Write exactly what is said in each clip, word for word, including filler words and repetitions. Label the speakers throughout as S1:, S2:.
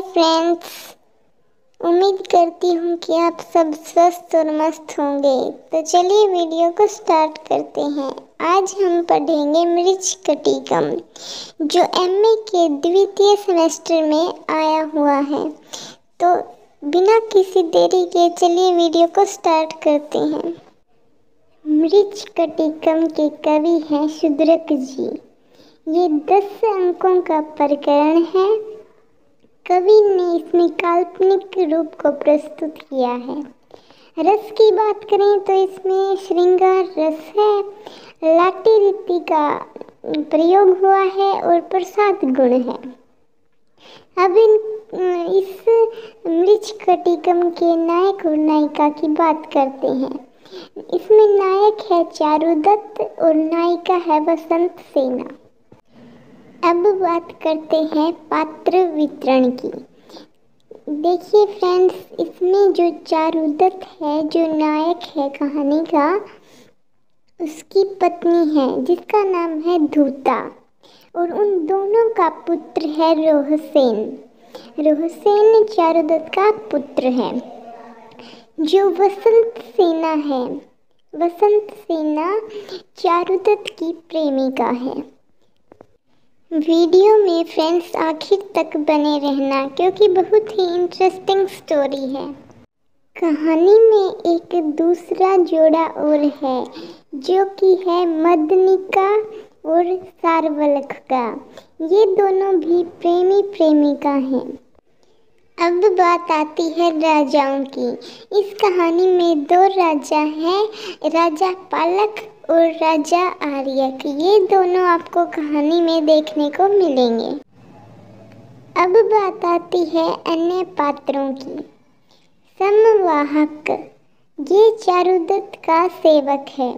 S1: Friends, उम्मीद करती हूँ कि आप सब स्वस्थ और मस्त होंगे। तो चलिए वीडियो को स्टार्ट करते हैं। आज हम पढ़ेंगे मृच्छकटिकम, जो एमए के द्वितीय सेमेस्टर में आया हुआ है। तो बिना किसी देरी के चलिए वीडियो को स्टार्ट करते हैं। मृच्छकटिकम के कवि हैं शूद्रक जी। ये दस अंकों का प्रकरण है। कवि ने इसमें काल्पनिक रूप को प्रस्तुत किया है। रस की बात करें तो इसमें श्रृंगार रस है, लाटी रीति का प्रयोग हुआ है और प्रसाद गुण है। अब इन इस मृच्छकटिकम के नायक और नायिका की बात करते हैं। इसमें नायक है चारुदत्त और नायिका है वसंत सेना। अब बात करते हैं पात्र वितरण की। देखिए फ्रेंड्स, इसमें जो चारुदत्त है, जो नायक है कहानी का, उसकी पत्नी है जिसका नाम है धूता, और उन दोनों का पुत्र है रोहसेन। रोहसेन चारुदत्त का पुत्र है। जो वसंत सेना है, वसंत सेना चारुदत्त की प्रेमिका है। वीडियो में फ्रेंड्स आखिर तक बने रहना, क्योंकि बहुत ही इंटरेस्टिंग स्टोरी है। कहानी में एक दूसरा जोड़ा और है, जो कि है मदनिका और सारवलख का। ये दोनों भी प्रेमी प्रेमिका हैं। अब बात आती है राजाओं की। इस कहानी में दो राजा हैं, राजा पालक और राजा आर्यक। ये दोनों आपको कहानी में देखने को मिलेंगे। अब बात आती है अन्य पात्रों की। समवाहक, ये चारुदत्त का सेवक है।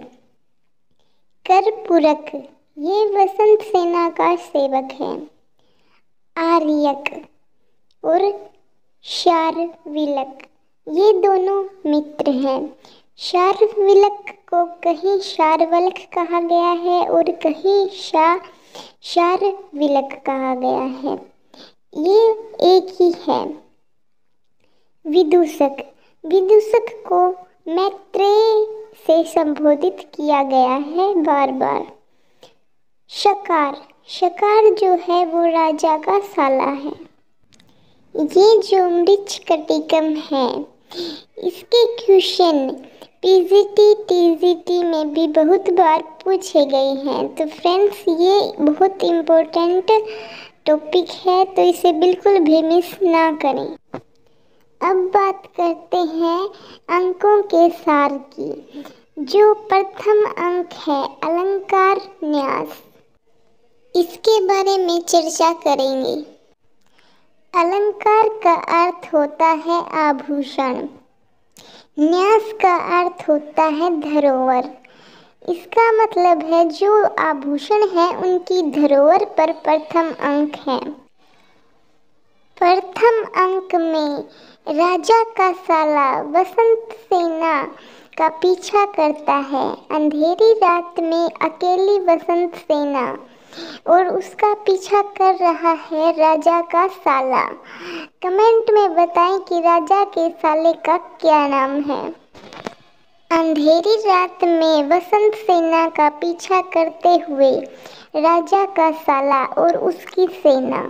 S1: करपूरक, ये वसंत सेना का सेवक है। आर्यक और शार्विलक, ये दोनों मित्र हैं। शार्विलक को कहीं शार्वलख कहा गया है और कहीं शा शार्विलक कहा गया है। ये एक ही है। विदूषक, विदूषक को मैत्रेय से संबोधित किया गया है बार बार। शकार, शकार जो है वो राजा का साला है। ये जो मृच्छकटिकम है, इसके क्वेश्चन पीजीटी टीजीटी में भी बहुत बार पूछे गए हैं। तो फ्रेंड्स, ये बहुत इम्पोर्टेंट टॉपिक है, तो इसे बिल्कुल भी मिस ना करें। अब बात करते हैं अंकों के सार की। जो प्रथम अंक है अलंकार न्यास, इसके बारे में चर्चा करेंगे। अलंकार का अर्थ होता है आभूषण, न्यास का अर्थ होता है धरोहर। इसका मतलब है जो आभूषण है उनकी धरोहर पर प्रथम अंक है। प्रथम अंक में राजा का साला वसंत सेना का पीछा करता है। अंधेरी रात में अकेली वसंत सेना और उसका पीछा कर रहा है राजा का साला। कमेंट में बताएं कि राजा के साले का क्या नाम है। अंधेरी रात में वसंत सेना का पीछा करते हुए राजा का साला और उसकी सेना।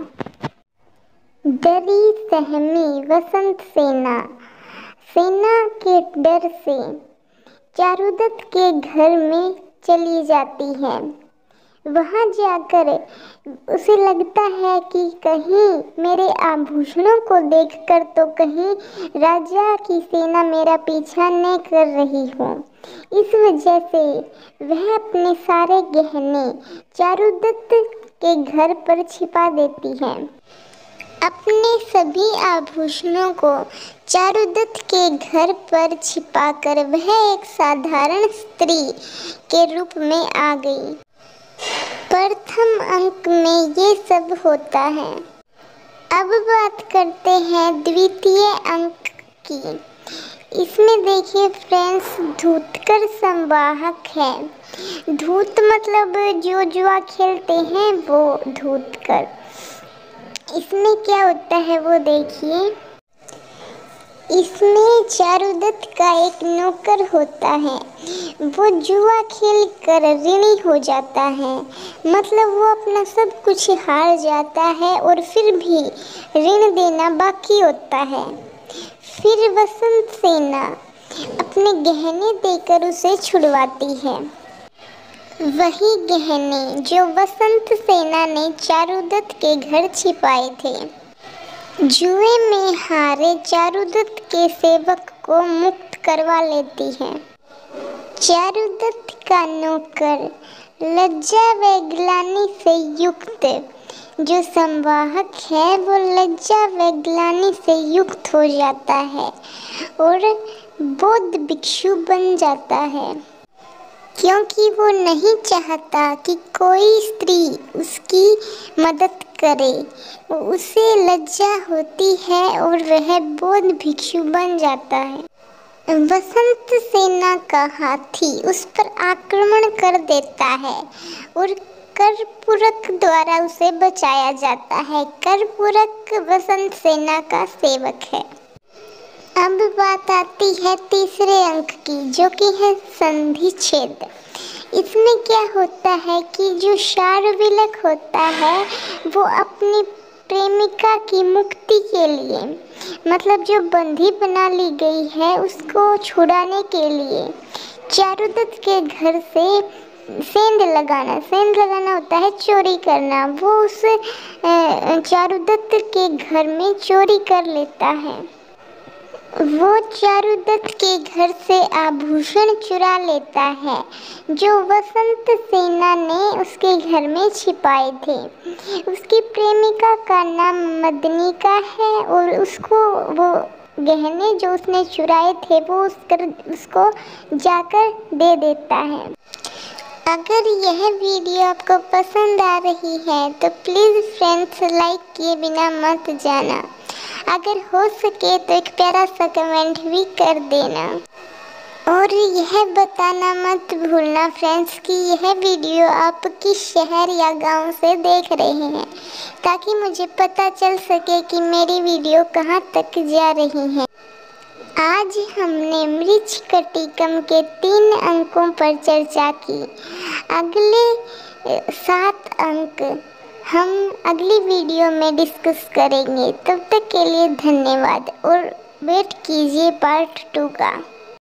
S1: डरी सहमी वसंत सेना, सेना के डर से चारुदत्त के घर में चली जाती है। वहाँ जाकर उसे लगता है कि कहीं मेरे आभूषणों को देखकर तो कहीं राजा की सेना मेरा पीछा न कर रही हो। इस वजह से वह अपने सारे गहने चारुदत्त के घर पर छिपा देती है। अपने सभी आभूषणों को चारुदत्त के घर पर छिपाकर वह एक साधारण स्त्री के रूप में आ गई। प्रथम अंक में ये सब होता है। अब बात करते हैं द्वितीय अंक की। इसमें देखिए फ्रेंड्स, धूतकर संवाहक है। धूत मतलब जो जुआ खेलते हैं वो धूतकर। इसमें क्या होता है वो देखिए। इसमें चारुदत्त का एक नौकर होता है, वो जुआ खेल कर ऋणी हो जाता है। मतलब वो अपना सब कुछ हार जाता है और फिर भी ऋण देना बाकी होता है। फिर वसंत सेना अपने गहने देकर उसे छुड़वाती है। वही गहने जो वसंत सेना ने चारुदत्त के घर छिपाए थे। जुए में हारे चारुदत्त के सेवक को मुक्त करवा लेती है। चारुदत्त का नौकर लज्जा व ग्लानि से युक्त जो संवाहक है वो लज्जा व ग्लानि से युक्त हो जाता है और बौद्ध भिक्षु बन जाता है, क्योंकि वो नहीं चाहता कि कोई स्त्री उसकी मदद करे। उसे लज्जा होती है और वह बौद्ध भिक्षु बन जाता है। वसंत सेना का हाथी उस पर आक्रमण कर देता है और कर्पूरक द्वारा उसे बचाया जाता है। कर्पूरक वसंत सेना का सेवक है। अब बात आती है तीसरे अंक की, जो कि है संधि छेद। इसमें क्या होता है कि जो शार्विलक होता है वो अपनी प्रेमिका की मुक्ति के लिए, मतलब जो बंधी बना ली गई है उसको छुड़ाने के लिए चारुदत्त के घर से सेंध लगाना सेंध लगाना होता है चोरी करना। वो उस चारुदत्त के घर में चोरी कर लेता है। वो चारुदत्त के घर से आभूषण चुरा लेता है जो वसंत सेना ने उसके घर में छिपाए थे। उसकी प्रेमिका का नाम मदनिका है और उसको वो गहने जो उसने चुराए थे वो उसकर उसको जाकर दे देता है। अगर यह वीडियो आपको पसंद आ रही है तो प्लीज़ फ्रेंड्स लाइक किए बिना मत जाना। अगर हो सके तो एक प्यारा सा कमेंट भी कर देना और यह बताना मत भूलना फ्रेंड्स कि यह वीडियो आप किस शहर या गांव से देख रहे हैं, ताकि मुझे पता चल सके कि मेरी वीडियो कहां तक जा रही है। आज हमने मृच्छकटिकम के तीन अंकों पर चर्चा की। अगले सात अंक हम अगली वीडियो में डिस्कस करेंगे। तब तक के लिए धन्यवाद और वेट कीजिए पार्ट टू का।